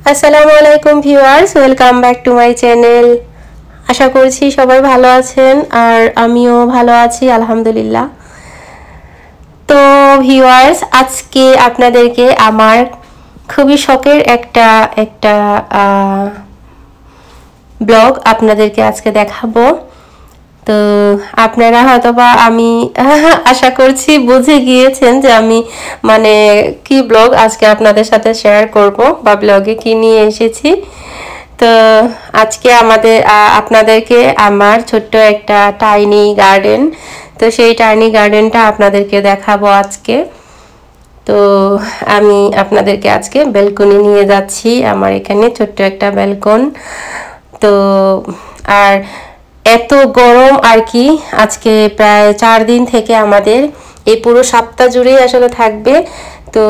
আসসালামু আলাইকুম viewers, welcome back to my channel. আশা করছি সবাই ভালো আছেন আর আমিও ভালো আছি আলহামদুলিল্লাহ। তো ভিউয়ার্স, আজকে আপনাদেরকে আমার খুবই শখের একটা ব্লগ আপনাদেরকে আজকে দেখাবো। তো আপনারা হয়তোবা আমি আশা করছি বুঝে গিয়েছেন যে আমি মানে কি ব্লগ আজকে আপনাদের সাথে শেয়ার করব বা ব্লগে কি নিয়ে এসেছি। তো আজকে আপনাদেরকে আমার ছোট্ট একটা টাইনি গার্ডেন, তো সেই টাইনি গার্ডেনটা আপনাদেরকে দেখাবো আজকে। তো আমি আপনাদেরকে আজকে ব্যালকনি নিয়ে যাচ্ছি। আমার এখানে ছোট্ট একটা ব্যালকন। তো আর এত গরম আর কি, আজকে প্রায় 4 দিন থেকে আমাদের এই পুরো সপ্তাহ জুড়েই আসলে থাকবে। তো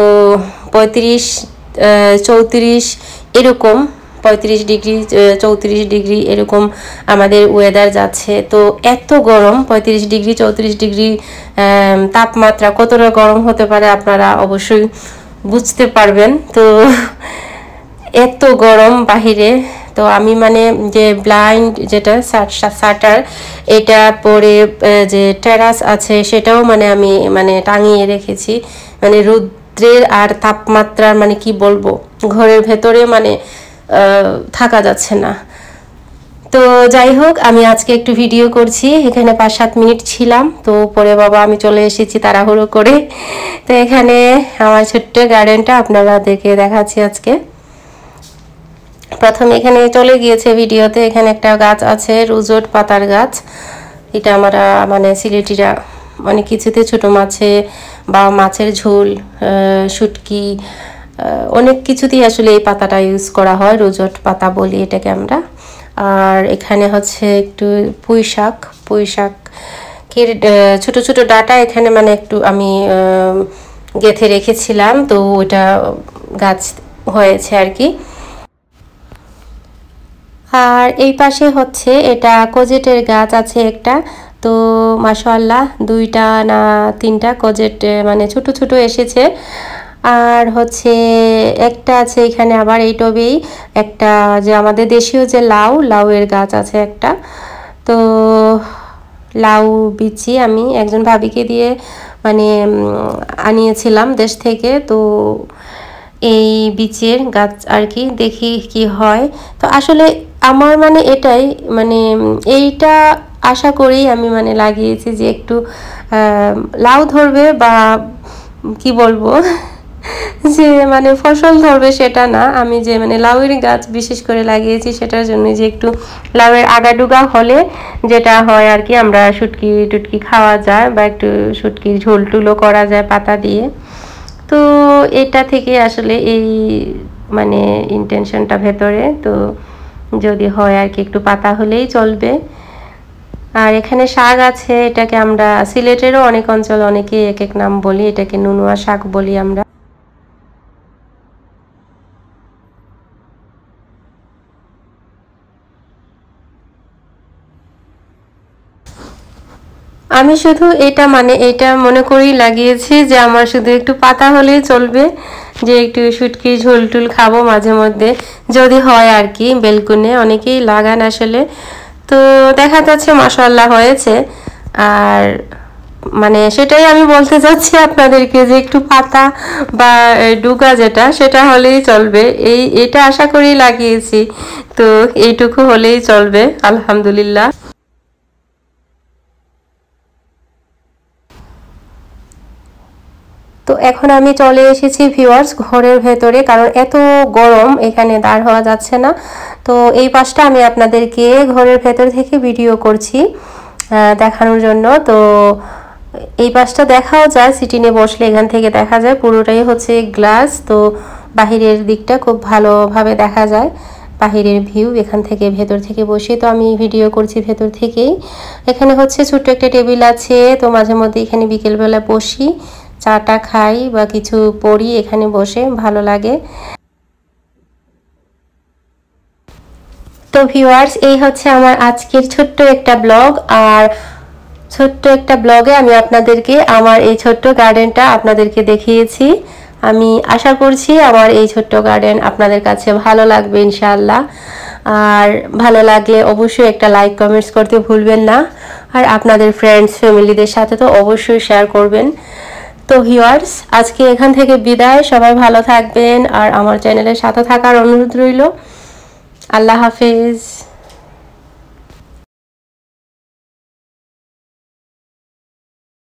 35-34 এরকম, 35 ডিগ্রি 34 ডিগ্রি এরকম আমাদের ওয়েদার যাচ্ছে। তো এত গরম, 35 ডিগ্রি 34 ডিগ্রি তাপমাত্রা কতটা গরম হতে পারে আপনারা অবশ্যই বুঝতে পারবেন। তো এত গরম বাহিরে। তো আমি মানে যে ব্লাইন্ড যেটা শাটার এটা পরে যে টেরাস আছে সেটাও মানে আমি মানে টাঙিয়ে রেখেছি। মানে রৌদ্রের আর তাপমাত্রার মানে কি বলবো, ঘরের ভেতরে মানে থাকা যাচ্ছে না। তো যাই হোক, আমি আজকে একটু ভিডিও করছি। এখানে 5-7 মিনিট ছিলাম, তো পরে বাবা আমি চলে এসেছি তাড়াহুড়ো করে। তো এখানে আমার ছোট্ট গার্ডেনটা আপনাদেরকে দেখাচ্ছি আজকে। প্রথমে এখানে চলে গিয়েছে ভিডিওতে, এখানে একটা গাছ আছে রোজোট পাতার গাছ। এটা আমরা মানে সিলেটিরা অনেক কিছুতে ছোট মাছে বা মাছের ঝোল, শুটকি, অনেক কিছুতেই আসলে এই পাতাটা ইউজ করা হয়, রোজোট পাতা বলি এটাকে আমরা। আর এখানে হচ্ছে একটু পুঁই শাকের ছোট ছোট ডাটা এখানে মানে একটু আমি গেঁথে রেখেছিলাম, তো ওটা গাছ হয়েছে আর কি। আর এই পাশে হচ্ছে এটা কোজেটের গাছ আছে একটা। তো মাশাআল্লাহ 2টা না 3টা কোজেট মানে ছোট ছোট এসেছে। আর হচ্ছে একটা আছে এখানে আবার এই টবেই একটা যে আমাদের দেশীয় যে লাউয়ের গাছ আছে একটা। তো লাউ বিচি আমি একজন ভাবিকে দিয়ে মানে আনিয়েছিলাম দেশ থেকে। তো এই বীজের গাছ আর কি, দেখি কি হয়। তো আসলে আমার মানে এটাই মানে এইটা আশা করেই আমি মানে লাগিয়েছি যে একটু লাউ ধরবে বা কি বলবো যে মানে ফসল ধরবে সেটা না, আমি যে মানে লাউয়ের গাছ বিশেষ করে লাগিয়েছি সেটার জন্য যে একটু লাউয়ের আগাডুগা হলে যেটা হয় আর কি, আমরা শুটকি টুটকি খাওয়া যায় বা একটু শুটকির ঝোল টুলও করা যায় পাতা দিয়ে। তো এটা থেকে আসলে এই মানে ইন্টেনশনটা ভেতরে। তো যদি হয় আর কি একটু পাতা হলেই চলবে। আর এখানে শাক আছে, এটাকে আমরা সিলেটেরও অনেক অঞ্চল অনেকে এক এক নাম বলি, এটাকে নুনুয়া শাক বলি আমরা। আমি শুধু এটা মনে করেই লাগিয়েছি যে আমার শুধু একটু পাতা হলেই চলবে, যে একটু শুটকি ঝোল টুল খাবো মাঝে মধ্যে যদি হয় আর কি। বেলকুনে অনেকেই লাগান আসলে। তো দেখা যাচ্ছে মাশাআল্লাহ হয়েছে। আর মানে সেটাই আমি বলতে চাচ্ছি আপনাদেরকে যে একটু পাতা বা ডুগা যেটা সেটা হলেই চলবে, এটা আশা করেই লাগিয়েছি। তো এইটুকু হলেই চলবে আলহামদুলিল্লাহ। তো এখন আমি চলে এসেছি ভিউয়ার্স ঘরের ভেতরে, কারণ এত গরম এখানে দাঁড় হওয়া যাচ্ছে না। তো এই পাশটা আমি আপনাদেরকে ঘরের ভেতর থেকে ভিডিও করছি দেখানোর জন্য। তো এই পাশটা দেখাও যায়, সিটিনে বসলে এখান থেকে দেখা যায় পুরোটাই হচ্ছে গ্লাস। তো বাহিরের দিকটা খুব ভালোভাবে দেখা যায়, বাহিরের ভিউ এখান থেকে ভেতর থেকে বসে। তো আমি ভিডিও করছি ভেতর থেকেই। এখানে হচ্ছে ছোট্ট একটা টেবিল আছে, তো মাঝে মধ্যে এখানে বিকেলবেলা বসি, চাটা খাই বা কিছু পড়ি, এখানে বসে ভালো লাগে। তো ভিউয়ার্স, এই হচ্ছে আমার আজকের ছোট্ট একটা ব্লগ। আর ছোট্ট একটা ব্লগে আমি আপনাদেরকে আমার এই ছোট্ট গার্ডেনটা আপনাদেরকে দেখিয়েছি। আমি আশা করছি আমার এই ছোট্ট গার্ডেন আপনাদের কাছে ভালো লাগবে ইনশাআল্লাহ। আর ভালো লাগলে অবশ্যই একটা লাইক কমেন্টস করতে ভুলবেন না। আর আপনাদের ফ্রেন্ডস ফ্যামিলিদের সাথে তো অবশ্যই শেয়ার করবেন। তো ভিউয়ার্স, আজকে এখান থেকে বিদায়। সবাই ভালো থাকবেন আর আমার চ্যানেলের সাথে থাকার অনুরোধ রইল। আল্লাহ হাফেজ।